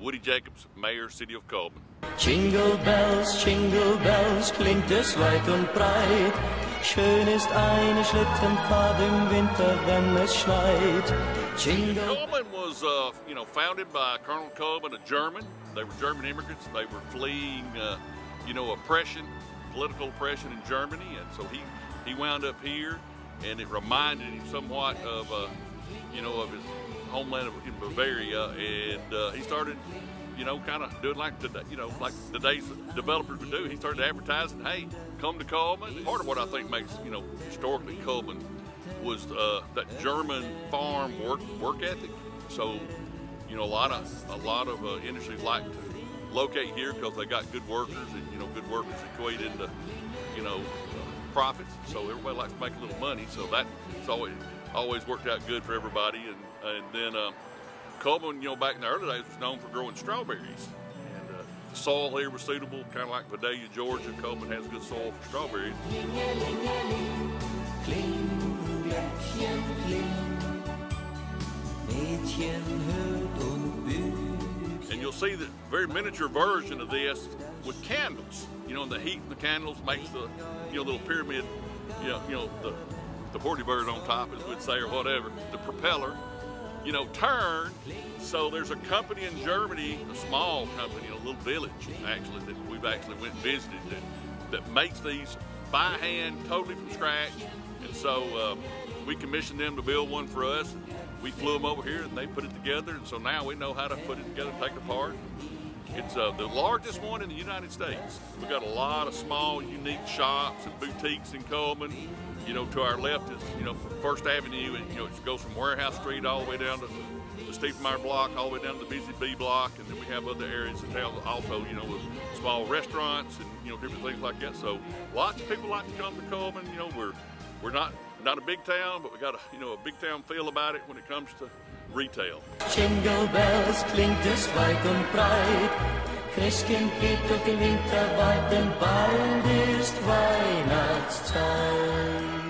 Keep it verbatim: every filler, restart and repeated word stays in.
Woody Jacobs, Mayor, City of Cullman. Jingle bells, jingle bells, klingt es weit und breit. Schön ist eine Schlittenfahrt im Winter, wenn es schneit. Jingle. Cullman was, uh, you know, founded by Colonel Cullman, a German. They were German immigrants. They were fleeing, uh, you know, oppression, political oppression in Germany, and so he he wound up here, and it reminded him somewhat of, uh, you know, of his homeland in Bavaria, and uh, he started, you know, kind of doing like today, you know, like today's developers would do. He started advertising, hey, come to Cullman. Part of what I think makes, you know, historically Cullman was uh, that German farm work work ethic. So, you know, a lot of a lot of uh, industries like to locate here because they got good workers, and you know, good workers equate into, you know, uh, profits. So everybody likes to make a little money. So that's always always worked out good for everybody. And and then uh, Cullman, you know, back in the early days was known for growing strawberries. And uh, the soil here was suitable, kind of like Vidalia, Georgia. Cullman has good soil for strawberries. And you'll see the very miniature version of this with candles. You know, and the heat in the candles makes the, you know, little pyramid, you know, you know the, the porty bird on top, as we'd say, or whatever, the propeller, you know, turn. So there's a company in Germany, a small company, a little village, actually, that we've actually went and visited that, that makes these by hand, totally from scratch. And so um, we commissioned them to build one for us. We flew them over here and they put it together, and so now we know how to put it together, take it apart. It's uh, the largest one in the United States. We've got a lot of small, unique shops and boutiques in Cullman. You know, to our left is, you know, First Avenue, and you know, it goes from Warehouse Street all the way down to the Stiefelmeyer block, all the way down to the Busy Bee block, and then we have other areas in town also, you know, with small restaurants and, you know, different things like that. So lots of people like to come to Cullman. You know, we're we're not not a big town, but we got a, you know, a big town feel about it when it comes to retail. Jingle bells, klingt es weit und breit. Christkind geht durch den Winter weit, denn bald ist Weihnachtszeit.